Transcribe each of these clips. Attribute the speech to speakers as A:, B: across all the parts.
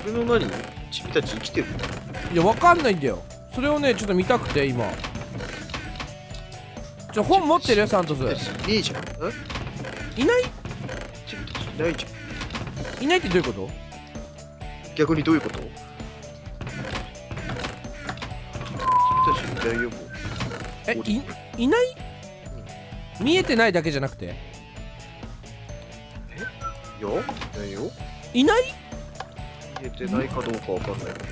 A: それの何君たち生きてる？
B: いや、わかんないんだよ。それをね、ちょっと見たくて、今。本持ってるよ、サントス。
A: いねえじゃん。
B: いない？
A: 君たちいないじゃん。
B: いないってどういうこと？
A: 逆にどういうこと？君たちいないよ、もう。
B: いない？見えてないだけじゃなくて？
A: いや、いないよ。
B: いない？
A: 見えてないかどうかわかんないけ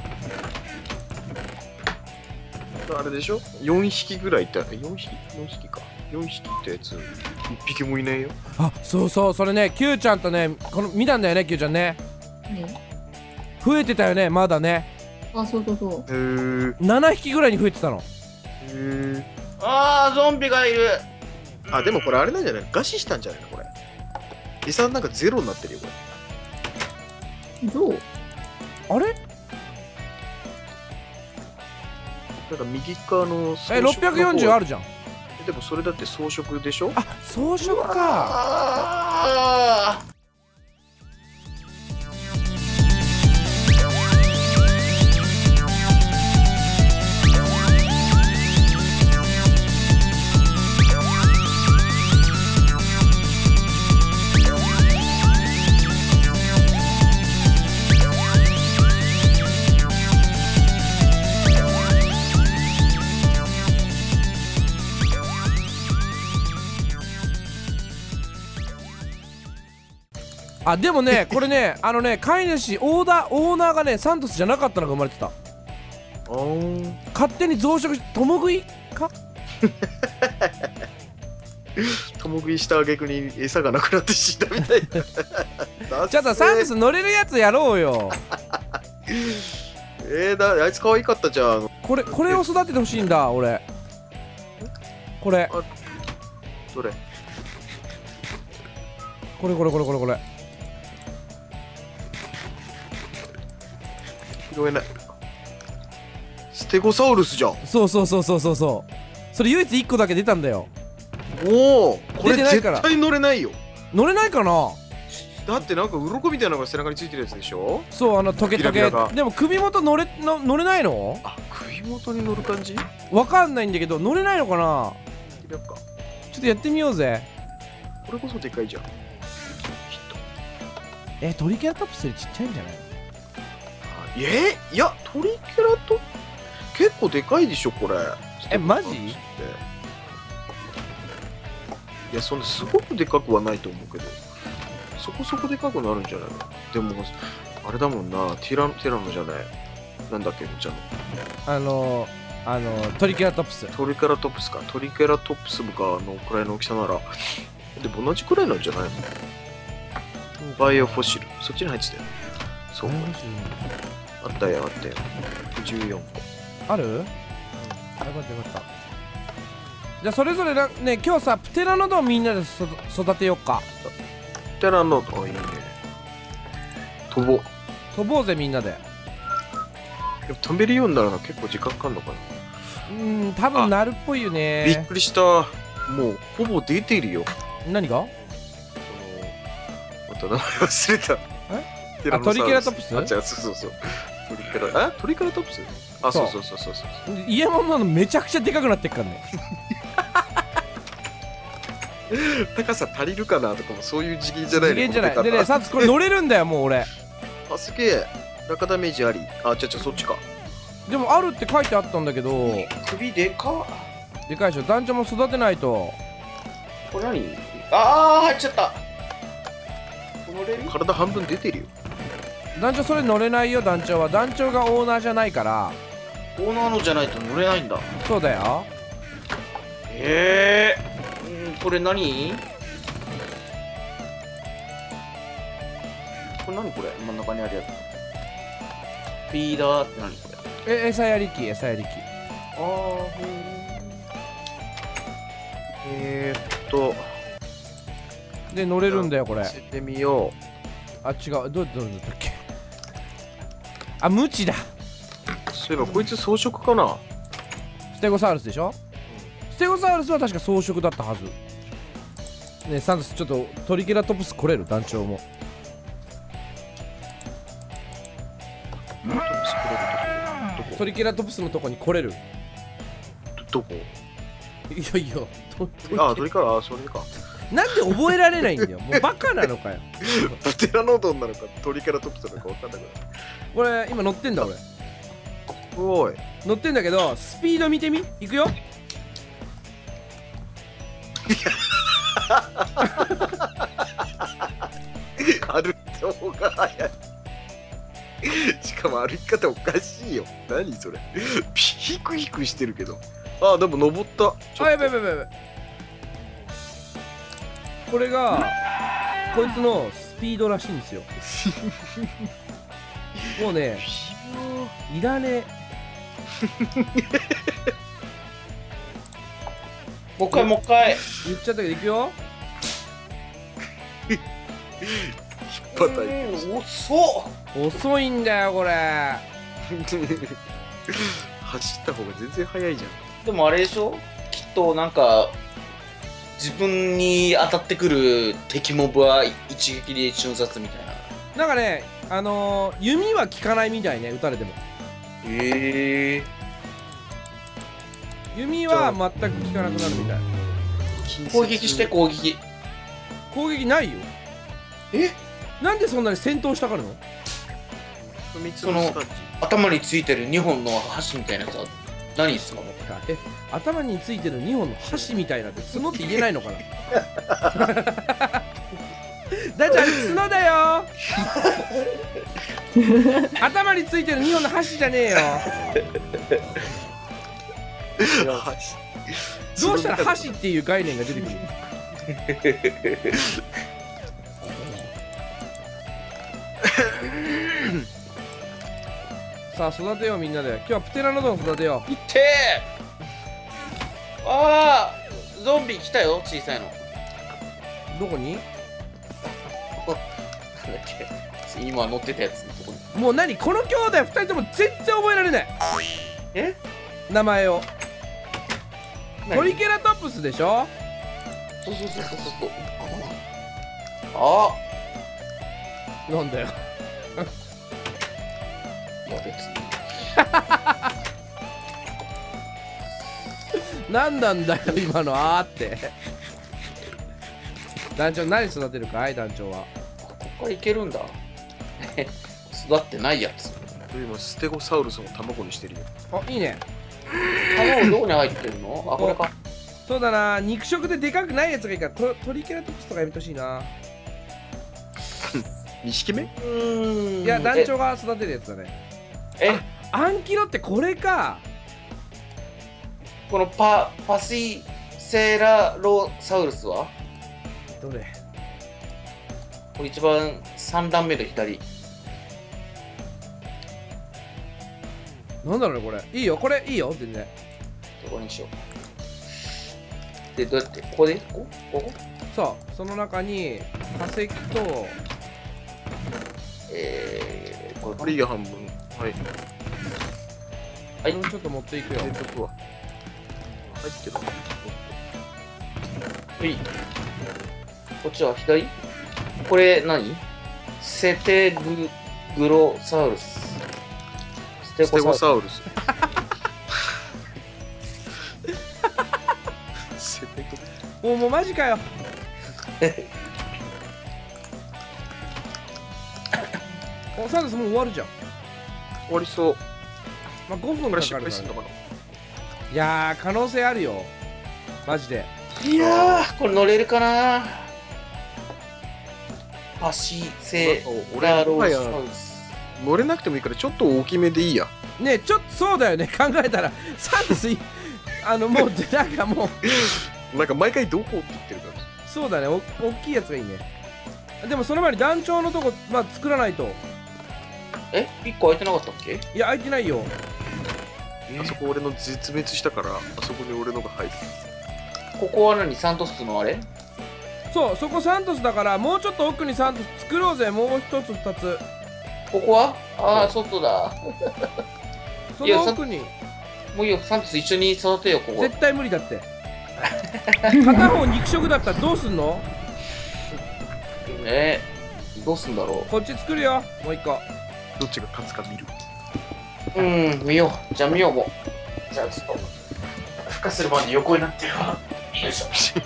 A: ど。あれでしょ ?4 匹ぐらいいた。4匹 ?4 匹か。4匹ってやつ、1匹もいないよ。
B: あ、そうそう、それね、Q ちゃんとね、見たんだよね、Q ちゃんね。増えてたよね、まだね。
C: あ、そうそうそう。
B: 7匹ぐらいに増えてたの。
D: あー、ゾンビがいる。
A: あ、でもこれあれなんじゃない？餓死したんじゃないのこれ。餌なんかゼロになってるよ、これ。
C: どう？
B: あれ？
A: なんか右側の
B: 640あるじゃん。
A: でもそれだって装飾でしょ？
B: あ、装飾か。
D: あ
B: あ、でもね、これね、飼い主、オーナーがね、サントスじゃなかったのが生まれてた。勝手に増殖し、共食いか？
A: 共食いした挙句に餌がなくなって死んだみたいな。
B: ちょっとサントス乗れるやつやろうよ。
A: あいつ可愛かったじゃん。
B: これを育ててほしいんだ、俺。これ。
A: どれ？
B: これ。
A: 拾えない。ステゴサウルスじゃん。
B: そう。それ唯一1個だけ出たんだよ。
A: おお、これ絶
B: 出てないから
A: 対乗れないよ。
B: 乗れないかな？
A: だってなんか鱗みたいなのが背中についてるやつでしょ？
B: そう、トゲトゲ。でも首元乗れないの？
A: あ、首元に乗る感じ？
B: わかんないんだけど、乗れないのかな？
A: やっか。
B: ちょっとやってみようぜ。
A: これこそでかいじゃん。きっ
B: トリケラトプスよりちっちゃいんじゃない？
A: いや、トリケラト結構でかいでしょ、これ。
B: マジ？
A: いや、そんなすごくでかくはないと思うけど、そこそこでかくなるんじゃないの？でも、あれだもんな、ティラノじゃない。なんだっけ、こっちの。
B: トリケラトプス。
A: トリケラトプスか。トリケラトプスがくらいの大きさなら、でも同じくらいなんじゃないの？バイオフォシル。そっちに入ってたよ。そう。あったよ。14個。
B: ある？よかった。じゃあそれぞれね、今日さ、プテラノドンみんなで育てよっか。
A: プテラノドン、いいね。飛ぼう
B: ぜ、みんなで。
A: でも飛べるようになるのは結構時間かかんのかな？
B: 多分なるっぽいよね。
A: びっくりした。もう、ほぼ出てるよ。
B: 何が？
A: また名前忘れた。
B: トリケラトプス？
A: そう。トリケラトプス？あ、そう。
B: 家ののめちゃくちゃでかくなってっからね。
A: 高さ足りるかなとかもそういう次元じゃないの？
B: 次元じゃない。でね、サツこれ乗れるんだよ、もう俺。
A: あ、すげえ。落下ダメージあり。あ、そっちか。
B: でもあるって書いてあったんだけど。
D: 首でかっ。
B: でかいでしょ。団長も育てないと。
D: これ何？あー、入っちゃった。
A: 体半分出てるよ。
B: 団長それ乗れないよ。団長は団長がオーナーじゃないから。
D: オーナーのじゃないと乗れないんだ。
B: そうだよ。
D: これ何？これ何これ？真ん中にあるやつ。フィーダーって何これ？
B: 餌やり機。で乗れるんだよこれ。
A: 見せてみよ
B: う。あ、違う。どうだったっけ？あ、無知だ。
A: そういえばこいつ装飾かな？
B: ステゴサウルスでしょ？ステゴサウルスは確か装飾だったはず。ねえ、サントスちょっとトリケラトプス来れる？団長も。
A: トプス来れるとこ。
B: トリケラトプスのとこに来れる。
A: どこ？
B: いやいや、
A: あ、トリケラ、それか。
B: なんで覚えられないんだよ。もうバカなのかよ。
A: プテラノドンなのかトリケラトプスなのか分かんなくなる。
B: これ今乗ってんだ俺。
A: おい。
B: 乗ってんだけど、スピード見てみ。いくよ。
A: 歩いた方が早い。しかも歩き方おかしいよ。何それ。ヒクヒクしてるけど。あ、でも登った。
B: あ、やべやべやべやべ。これがこいつのスピードらしいんですよ。もうね、いらね
D: もう一回もう一回。
B: 言っちゃったけどいくよ。
A: 引っ張ったり。
D: 遅っ。
B: 遅いんだよこれ。
A: 走った方が全然速いじゃん。
D: でもあれでしょ、きっとなんか自分に当たってくる敵モブは一撃で瞬殺みたいな。
B: なんかね、弓は効かないみたいね、撃たれても。
D: へえ。
B: 弓は全く効かなくなるみたい。
D: 攻撃して攻撃。
B: 攻撃ないよ。
D: え？
B: なんでそんなに戦闘したがるの？
D: その頭についてる2本の箸みたいなやつは何ですか？
B: 頭についてる2本の箸みたいなって角って言えないのかな。だってあれ角だよ。頭についてる2本の箸じゃねえよ。どうしたら箸っていう概念が出てくる？さあ育てようみんなで。今日はプテラノドン育てよう。
D: いってー。あー、ゾンビ来たよ、小さいの。
B: どこに？
D: なんだっけ、今乗ってたやつのとこに。
B: もう何この兄弟2人とも全然覚えられない。
D: え？
B: 名前を。トリケラトプスでしょ？
D: そう。あ
B: あ、なんだよ。
D: いや別に。
B: 何なんだよ今のあーって。団長何育てるかい？団長は
D: ここからいけるんだ。育ってないやつ。
A: 今ステゴサウルスの卵にしてるよ。
B: あ、いいね。
D: 卵どこに入ってるの？あ、これか。
B: そうだな、肉食ででかくないやつがいいからトリケラトプスとかやめてほしいな。
A: 2匹目？
B: いや、団長が育てるやつだね。アンキロってこれか。
D: このパシセラロサウルスは
B: どれ？
D: これ一番3段目の左。
B: なんだろうねこれ。いいよ、これいいよ、全然。
D: これにしよう。で、どうやってここでここ
B: そう、その中に化石と
A: これいいよ、半分。はい。
B: はい、ちょっと持っていくよ。
A: 入れとくわ。入ってる。
D: はい。こっちは左？これ何？セテグロサウルス。ステゴサウルス。
A: セテ
B: ゴ。もうマジかよ。お、サウルスもう終わるじゃん。
A: 終わりそう。
B: まあ5分かかるからね。いやー、可能性あるよ。マジで。
D: いやー、これ乗れるかな。パシセラロサウルス。
A: 乗れなくてもいいからちょっと大きめでいいや。
B: ねえ、ちょっとそうだよね。考えたらサントスもうなんかも
A: うなんか毎回どこって言ってるから。
B: そうだね、大きいやつがいいね。でもその前に団長のとこ、まあ、作らないと。
D: え、1個空いてなかったっけ？
B: いや、空いてないよ。
A: あそこ俺の絶滅したから、あそこに俺のが入る。
D: ここは何？サントスのあれ？
B: そう、そこサントスだから、もうちょっと奥にサントス作ろうぜ。もう一つ二つ。
D: ここは？ああ、外だ。
B: その奥に。
D: もういいよ、サントス一緒に育てよう、ここ。
B: 絶対無理だって。片方肉食だったらどうすんの？
D: どうすんだろう。
B: こっち作るよ、もう一個。
A: どっちが勝つか見る。
D: 見よう。じゃあ見ようもう。じゃあちょっと、孵化するまで横になってるわ。よいしょ。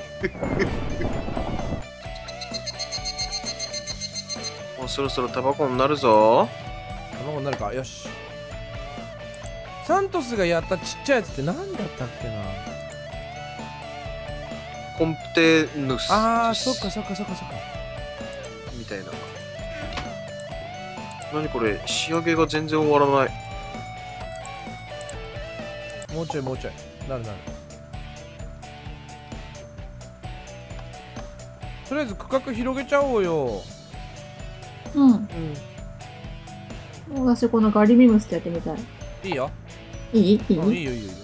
A: もうそろそろタバコになるぞ。
B: 卵になるか。よし。サントスがやったちっちゃいやつって何だったっけな。
A: コンプテヌス。
B: ああ、そっかそっかそっかそっか。
A: みたいな。何これ、仕上げが全然終わらない。
B: もうちょいもうちょい。なるなる。とりあえず区画広げちゃおうよ。
C: うん。私このガリミムスってやってみたい。
B: いいよ。
C: いい
B: いいよいいよいいよ。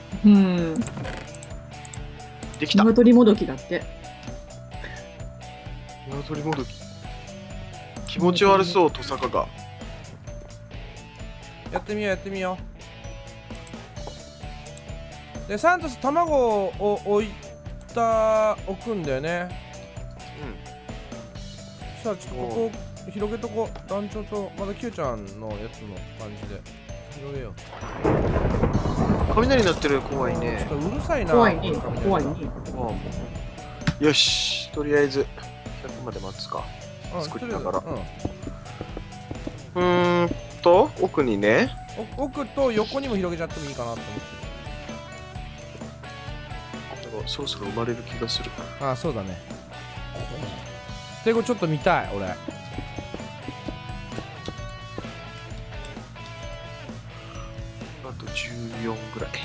A: できた。
C: 鶏もどきだって。
A: 鶏もどき。気持ち悪そう、トサカが。
B: やってみようやってみよう。で、サントス卵を置くんだよね。そしたらちょっとここ広げとこう。団長とまだキューちゃんのやつの感じで広げよう。
A: 雷鳴ってる。怖いね。
B: ちょっとうるさいな。
C: 怖いね。怖いね。
A: よし、とりあえず100まで待つか。作りながら。奥にね。
B: 奥と横にも広げちゃってもいいかなと思って。
A: なんかそろそろ生まれる気がする。
B: ああ、そうだね。捨て子ちょっと見たい俺。
A: あと14ぐらい。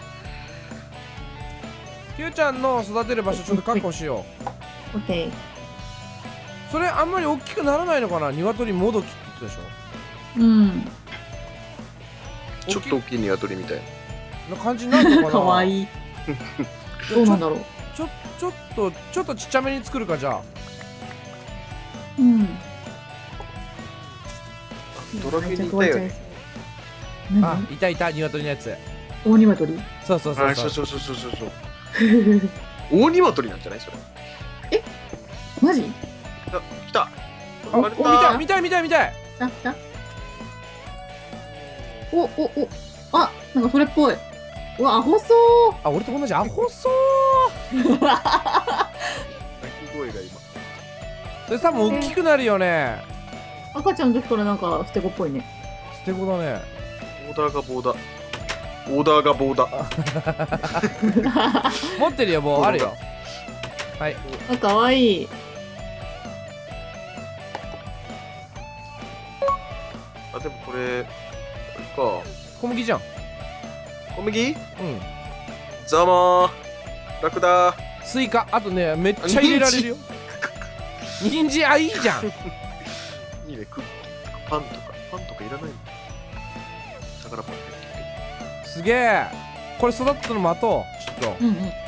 B: キューちゃんの育てる場所ちょっと確保しよ
C: オッケー。
B: う。それあんまり大きくならないのかな。鶏もどきって言ってたでしょ。
A: ちょっと大きい鶏みたい
B: な感じになるのかな。
C: かわいい。どうなんだろう。
B: ちょっとちっちゃめに作るかじゃあ。
A: ドラクエにいたよね。
B: あ、いた鶏のやつ。
C: 大鶏。
B: そうそうそう
A: そう。大鶏なんじゃないそれ。
C: マジ？
A: 来た。
B: 見たい。
C: 来た。あ、なんかそれっぽい。うわ、アホそう。
B: あ、俺と同じアホそう
A: 鳴き声が今。
B: それ多分大きくなるよね。
C: 赤ちゃんの時からなんか捨て子っぽいね。
B: 捨て子だね。
A: オーダーがボーダ。
B: 持ってるよ、もうあるよ。はい。
C: あ、かわいい。
A: あ、でもこれ、
B: 小麦じゃん。
A: 小麦？
B: うん。
A: ざまー。楽だー。
B: スイカ、あとね、めっちゃ入れられるよ。人参、あ、いいじゃん。
A: いいね、クッキーとかパンとかいらないの。宝パン。
B: すげえ。これ育ったの待とう。ちょっと。